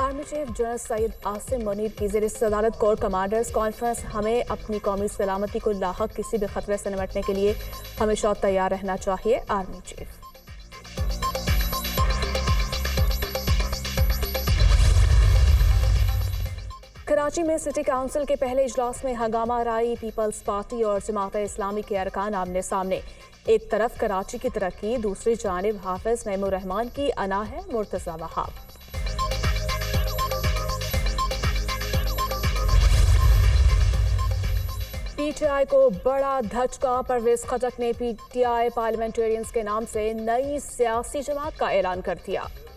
Army chief general Syed Asim Munir की ज़ेर सदारत कोर कमांडर्स कॉन्फ्रेंस। हमें अपनी कौमी सलामती को लाहक किसी भी खतरे से निपटने के लिए हमेशा तैयार रहना चाहिए। आर्मी चीफ कराची में सिटी काउंसिल के पहले इजलास में हंगामा राई। पीपल्स पार्टी और जमात इस्लामी के अरकान आमने सामने। एक तरफ कराची की तरक्की, दूसरी जानिब हाफिज नईमुर रहमान की अना है मुर्तजा वहाब। पीटीआई को बड़ा धचका। परवेज खटक ने पीटीआई पार्लियामेंटेरियंस के नाम से नई सियासी जमात का ऐलान कर दिया।